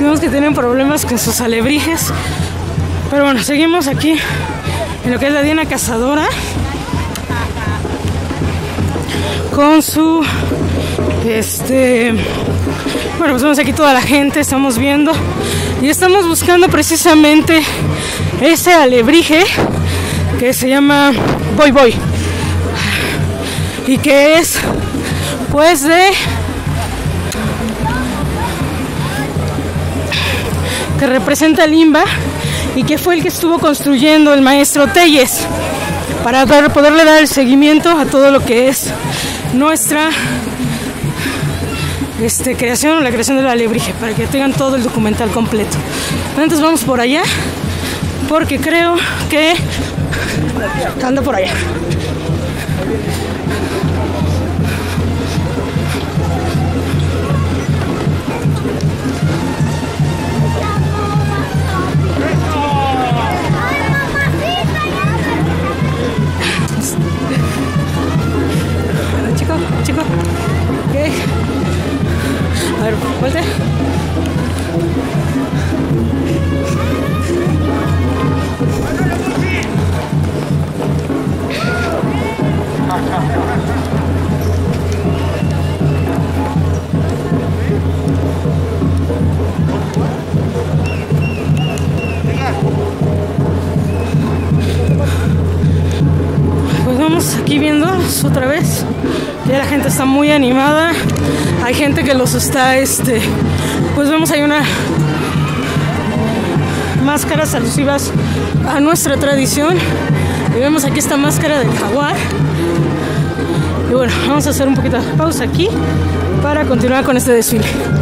Vemos que tienen problemas con sus alebrijes. Pero bueno, seguimos aquí en lo que es la Diana Cazadora. Con su... Bueno, pues vemos aquí toda la gente, estamos viendo. Y estamos buscando precisamente ese alebrije que se llama Boy Boy. Y que es, pues, que representa el Imba y que fue el que estuvo construyendo el maestro Telles para poderle dar el seguimiento a todo lo que es nuestra creación o la creación del alebrije, para que tengan todo el documental completo. Entonces vamos por allá porque creo que anda por allá. Chico, ok. A ver, vuelta. Pues vamos aquí viendo otra vez. Ya la gente está muy animada. Hay gente que los está, pues vemos ahí una máscaras alusivas a nuestra tradición. Y vemos aquí esta máscara del jaguar. Y bueno, vamos a hacer un poquito de pausa aquí para continuar con este desfile.